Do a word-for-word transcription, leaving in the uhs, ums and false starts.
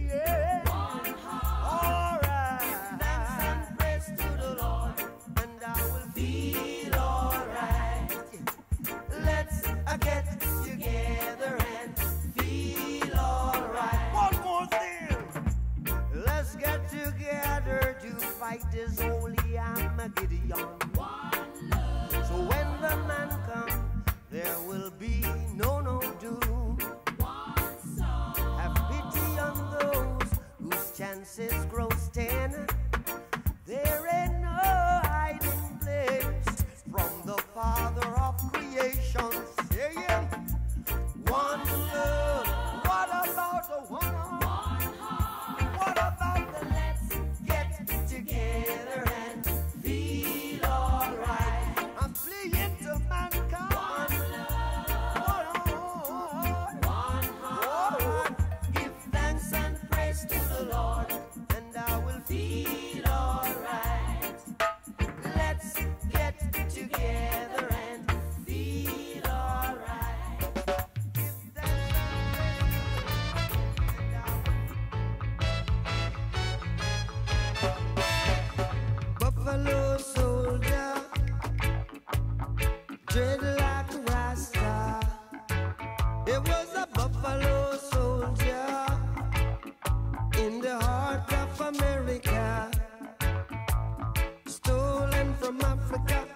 yeah. One heart. Alright. Give thanks and praise to the Lord, and I will feel alright. Let's uh, get together and feel alright. One more thing. Let's get together to fight this holy Armageddon. One love. So when the man comes, there will be no no doom. One song. Have pity on those whose chances grow ten. There ain't no hiding place from the Father of creation. Say it. One love. What about the one heart? One heart. What about the let's get together and feel alright? I'm fleeing to mankind. One love. One heart. Give thanks and praise to the Lord, and I will feel alright. Let's get together and feel alright. Give thanks and praise. Buffalo soldier, dread like a rasta. It was a buffalo soldier in the heart of America, stolen from Africa